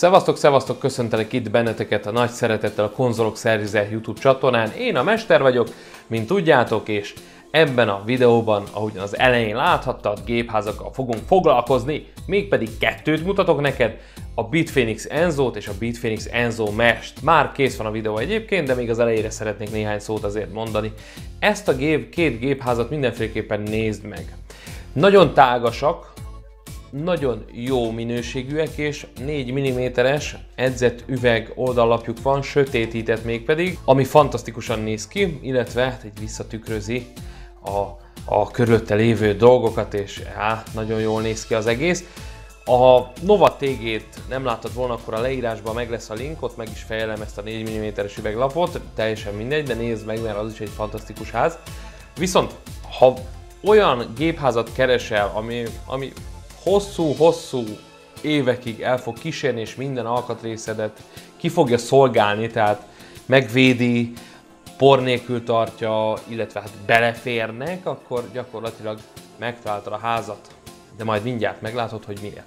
Szevasztok, szevasztok, köszöntelek itt benneteket a nagy szeretettel a Konzolok Szervize YouTube csatornán. Én a Mester vagyok, mint tudjátok, és ebben a videóban, ahogyan az elején láthattad, gépházakkal fogunk foglalkozni, mégpedig kettőt mutatok neked, a Bitfenix Enzót és a Bitfenix Enzo Mesh-t. Már kész van a videó egyébként, de még az elejére szeretnék néhány szót azért mondani. Ezt a két gépházat mindenféleképpen nézd meg. Nagyon tágasak, nagyon jó minőségűek, és 4 mm-es edzett üveg oldallapjuk van, sötétített mégpedig, ami fantasztikusan néz ki, illetve egy visszatükrözi a körülötte lévő dolgokat, és nagyon jól néz ki az egész. A Nova TG-t nem láttad volna, akkor a leírásban meg lesz a link, ott meg is fejlem ezt a 4 mm-es üveglapot, teljesen mindegy, de nézd meg, mert az is egy fantasztikus ház. Viszont, ha olyan gépházat keresel, ami hosszú évekig el fog kísérni, és minden alkatrészedet ki fogja szolgálni, tehát megvédi, por nélkül tartja, illetve hát beleférnek, akkor gyakorlatilag megtaláltad a házat. De majd mindjárt meglátod, hogy miért.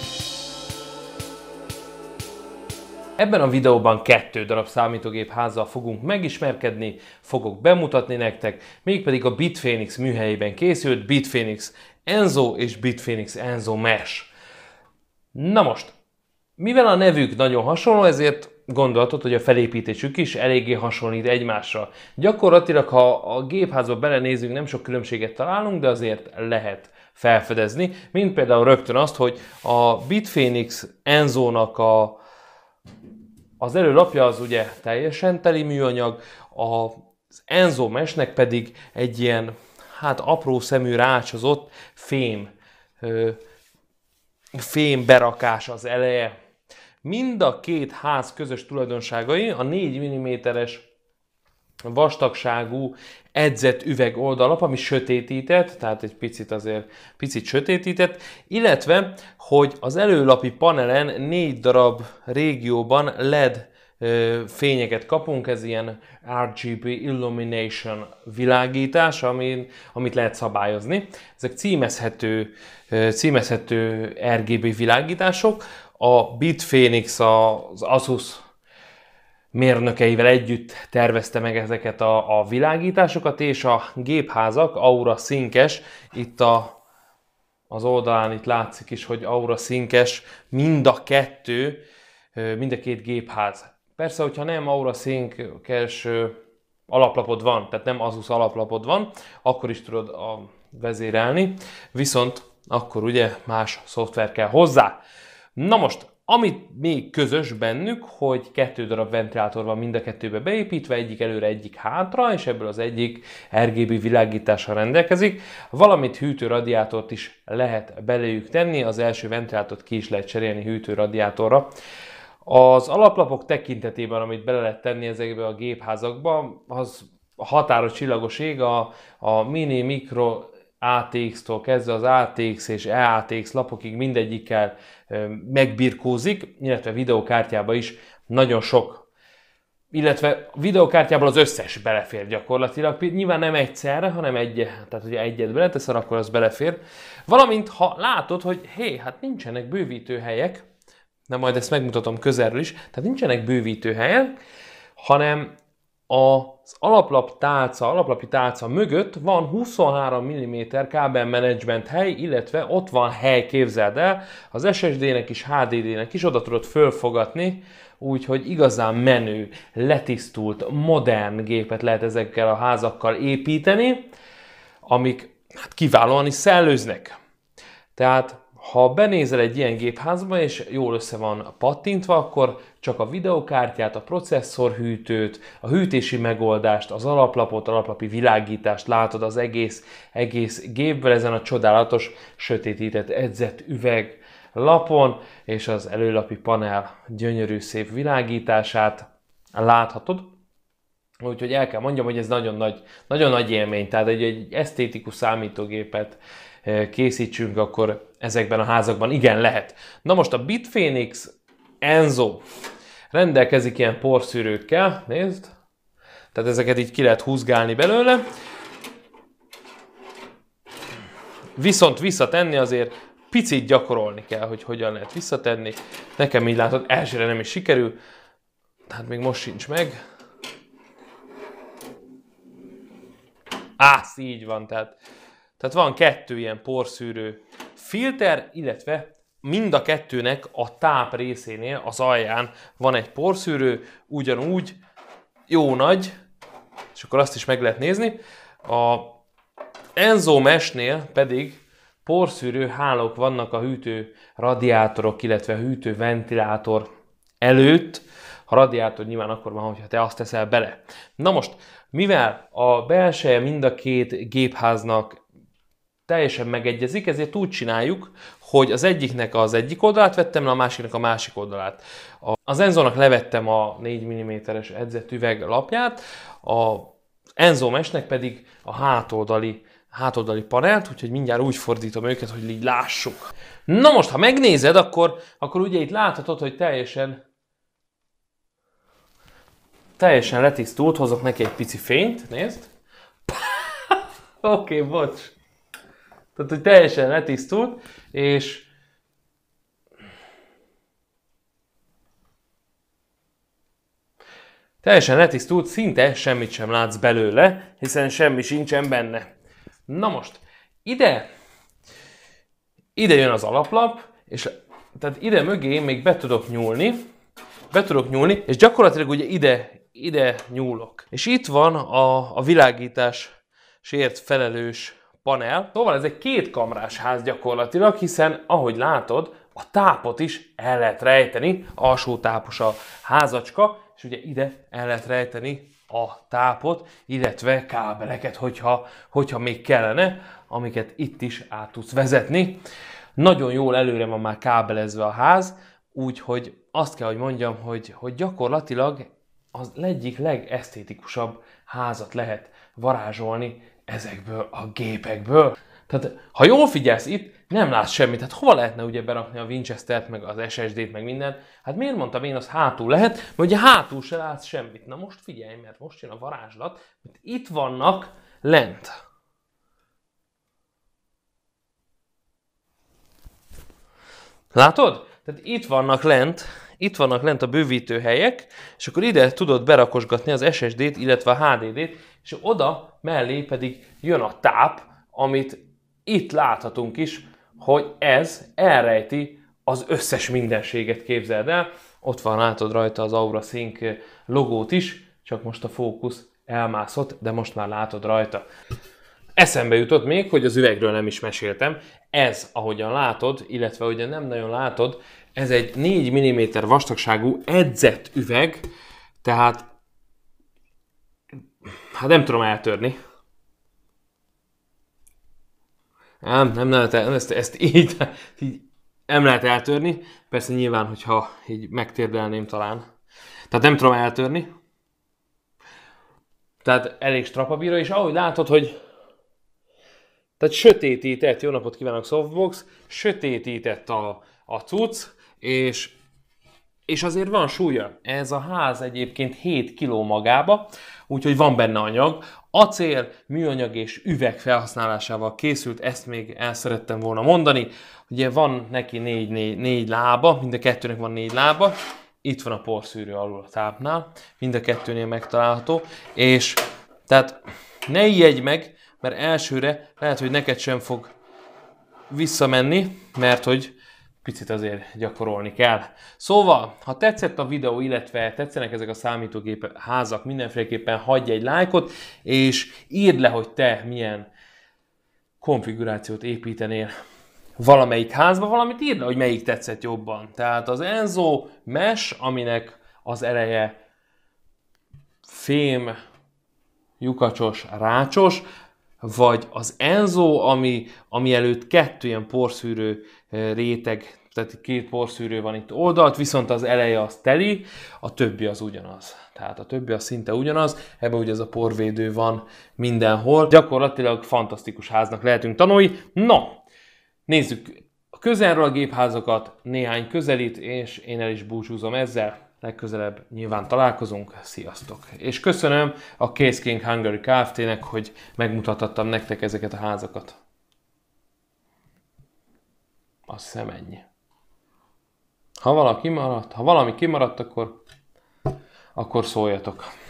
Ebben a videóban 2 darab számítógép házzal fogunk megismerkedni, fogok bemutatni nektek, mégpedig a Bitfenix műhelyében készült Bitfenix Enzo és Bitfenix Enzo Mesh. Na most, mivel a nevük nagyon hasonló, ezért gondolhatod, hogy a felépítésük is eléggé hasonlít egymásra. Gyakorlatilag, ha a gépházba belenézünk, nem sok különbséget találunk, de azért lehet felfedezni, mint például rögtön azt, hogy a Bitfenix Enzónak az előlapja az ugye teljesen teli műanyag, az Enzo Meshnek pedig egy ilyen apró szemű rácsozott fém berakás az eleje. Mind a két ház közös tulajdonságai a 4 mm-es vastagságú edzett üveg oldalap, ami sötétített, tehát egy picit sötétített, illetve, hogy az előlapi panelen 4 darab régióban LED fényeket kapunk, ez ilyen RGB Illumination világítás, amit lehet szabályozni. Ezek címezhető RGB világítások. A Bitfenix az Asus mérnökeivel együtt tervezte meg ezeket a világításokat, és a gépházak Aura Sync-es, itt az oldalán itt látszik is, hogy Aura Sync-es mind a két gépház. Persze, hogyha nem Aura Sync-es alaplapod van, tehát nem Asus alaplapod van, akkor is tudod vezérelni, viszont akkor ugye más szoftver kell hozzá. Na most, amit még közös bennük, hogy 2 darab ventilátor van mind a kettőbe beépítve, egyik előre, egyik hátra, és ebből az egyik RGB világítással rendelkezik, valamint hűtőradiátort is lehet beléjük tenni, az első ventilátort ki is lehet cserélni hűtőradiátorra. Az alaplapok tekintetében, amit bele lehet tenni ezekbe a gépházakba, az a határos csillagos ég, a mini, mikro ATX-tól kezdve az ATX és EATX lapokig mindegyikkel megbirkózik, illetve videokártyába is nagyon sok, illetve videokártyából az összes belefér gyakorlatilag. Nyilván nem egyszerre, hanem tehát ugye egyet beleteszel, akkor az belefér. Valamint ha látod, hogy hát nincsenek bővítőhelyek, de majd ezt megmutatom közelről is, tehát nincsenek bővítőhelyek, hanem az alaplapi tálca mögött van 23 mm kábelmenedzsment hely, illetve ott van hely, képzeld el, az SSD-nek is, HDD-nek is oda tudod fölfogatni, úgyhogy igazán menő, letisztult, modern gépet lehet ezekkel a házakkal építeni, amik kiválóan is szellőznek. Tehát ha benézel egy ilyen gépházba, és jól össze van pattintva, akkor csak a videokártyát, a processzorhűtőt, a hűtési megoldást, az alaplapot, alaplapi világítást látod az egész gépvel ezen a csodálatos, sötétített, edzett üveg lapon, és az előlapi panel gyönyörű, szép világítását láthatod. Úgyhogy el kell mondjam, hogy ez nagyon nagy élmény, tehát egy esztétikus számítógépet készítsünk, akkor ezekben a házakban igen lehet. Na most a Bitfenix Enzo rendelkezik ilyen porszűrőkkel, nézd, tehát ezeket így ki lehet húzgálni belőle, viszont visszatenni azért picit gyakorolni kell, hogy hogyan lehet visszatenni. Nekem így látod, elsőre nem is sikerül, tehát még most sincs meg. Így van, tehát van 2 ilyen porszűrő filter, illetve mind a 2-nek a táp részénél, az alján van egy porszűrő, ugyanúgy jó nagy, és akkor azt is meg lehet nézni. A Enzo Mesh-nél pedig porszűrő hálók vannak a hűtő radiátorok, illetve a hűtő ventilátor előtt. A radiátor nyilván akkor van, hogyha te azt teszel bele. Na most, mivel a belseje mind a 2 gépháznak teljesen megegyezik, ezért úgy csináljuk, hogy az egyiknek az egyik oldalát vettem le, a másiknak a másik oldalát. Az Enzónak levettem a 4 mm-es edzett üveg lapját, az Enzo Meshnek pedig a hátoldali panelt, úgyhogy mindjárt úgy fordítom őket, hogy így lássuk. Na most, ha megnézed, akkor ugye itt láthatod, hogy teljesen letisztult, hozok neki egy pici fényt, nézd. Oké, bocs. Tehát, hogy teljesen letisztult, és teljesen letisztult, szinte semmit sem látsz belőle, hiszen semmi sincsen benne. Na most, ide jön az alaplap, és tehát ide mögé még be tudok nyúlni, és gyakorlatilag ugye ide nyúlok. És itt van a világításért felelős panel. Szóval ez egy 2 kamrás ház gyakorlatilag, hiszen ahogy látod, a tápot is el lehet rejteni, alsó tápos a házacska, és ugye ide el lehet rejteni a tápot, illetve kábeleket, hogyha még kellene, amiket itt is át tudsz vezetni. Nagyon jól előre van már kábelezve a ház, úgyhogy azt kell, hogy mondjam, hogy gyakorlatilag az egyik legesztétikusabb házat lehet varázsolni ezekből a gépekből. Tehát, ha jól figyelsz itt, nem látsz semmit. Hát hova lehetne ugye berakni a Winchestert, meg az SSD-t, meg minden? Hát miért mondtam én, az hátul lehet? Mert ugye hátul se látsz semmit. Na most figyelj, mert most jön a varázslat, mert itt vannak lent. Látod? Tehát itt vannak lent a bővítő helyek, és akkor ide tudod berakosgatni az SSD-t, illetve a HDD-t, és oda mellé pedig jön a táp, amit itt láthatunk is, hogy ez elrejti az összes mindenséget, képzeld el. Ott van, látod rajta az AuraSync logót is, csak most a fókusz elmászott, de most már látod rajta. Eszembe jutott még, hogy az üvegről nem is meséltem. Ez, ahogyan látod, illetve ahogyan nem nagyon látod, ez egy 4 mm vastagságú edzett üveg, tehát hát nem tudom eltörni. Nem lehet ezt így nem lehet eltörni. Persze nyilván, hogyha így megtérdelném talán. Tehát nem tudom eltörni. Tehát elég strapabíra, és ahogy látod, hogy tehát sötétített, jó napot kívánok Softbox, sötétített a cucc, és azért van súlya. Ez a ház egyébként 7 kg magába, úgyhogy van benne anyag. Acél, műanyag és üveg felhasználásával készült, ezt még el szerettem volna mondani. Ugye van neki 4 lába, mind a 2-nek van 4 lába. Itt van a porszűrő alul a tápnál, mind a 2-nél megtalálható. És tehát ne ijedj meg, mert elsőre lehet, hogy neked sem fog visszamenni, mert hogy picit azért gyakorolni kell. Szóval, ha tetszett a videó, illetve tetszenek ezek a számítógép házak, mindenféleképpen hagyj egy lájkot, és írd le, hogy te milyen konfigurációt építenél valamelyik házba, valamit írd le, hogy melyik tetszett jobban. Tehát az Enzo Mesh, aminek az eleje fém, lyukacsos, rácsos, vagy az Enzo, ami előtt 2 ilyen porszűrő réteg, tehát 2 porszűrő van itt oldalt, viszont az eleje az teli, a többi az ugyanaz. Tehát a többi az szinte ugyanaz, ebben ugye ez a porvédő van mindenhol. Gyakorlatilag fantasztikus háznak lehetünk tanulni. No, nézzük a közelről a gépházakat, néhány közelít, és én el is búcsúzom ezzel. Legközelebb nyilván találkozunk, sziasztok! És köszönöm a Case King Hungary Kft-nek, hogy megmutathattam nektek ezeket a házakat. Azt hiszem ennyi. Ha valami kimaradt, akkor szóljatok.